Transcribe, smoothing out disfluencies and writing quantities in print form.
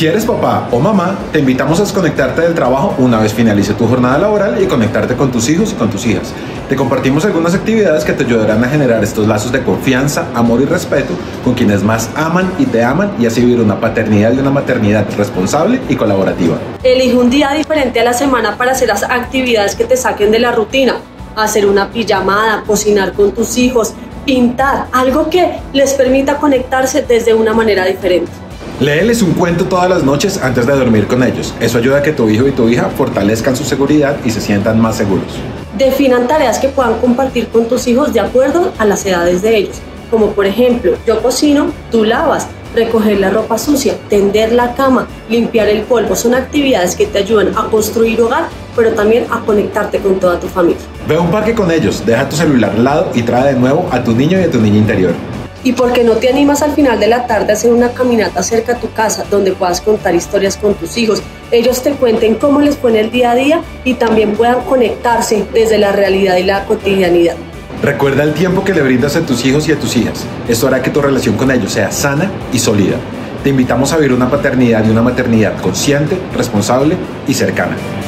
Si eres papá o mamá, te invitamos a desconectarte del trabajo una vez finalice tu jornada laboral y conectarte con tus hijos y con tus hijas. Te compartimos algunas actividades que te ayudarán a generar estos lazos de confianza, amor y respeto con quienes más aman y te aman, y así vivir una paternidad y una maternidad responsable y colaborativa. Elige un día diferente a la semana para hacer las actividades que te saquen de la rutina. Hacer una pijamada, cocinar con tus hijos, pintar, algo que les permita conectarse desde una manera diferente. Léeles un cuento todas las noches antes de dormir con ellos. Eso ayuda a que tu hijo y tu hija fortalezcan su seguridad y se sientan más seguros. Definan tareas que puedan compartir con tus hijos de acuerdo a las edades de ellos. Como por ejemplo, yo cocino, tú lavas, recoger la ropa sucia, tender la cama, limpiar el polvo. Son actividades que te ayudan a construir hogar, pero también a conectarte con toda tu familia. Ve a un parque con ellos, deja tu celular al lado y trae de nuevo a tu niño y a tu niña interior. ¿Y por qué no te animas al final de la tarde a hacer una caminata cerca a tu casa donde puedas contar historias con tus hijos? Ellos te cuenten cómo les fue en el día a día y también puedan conectarse desde la realidad y la cotidianidad. Recuerda el tiempo que le brindas a tus hijos y a tus hijas. Esto hará que tu relación con ellos sea sana y sólida. Te invitamos a vivir una paternidad y una maternidad consciente, responsable y cercana.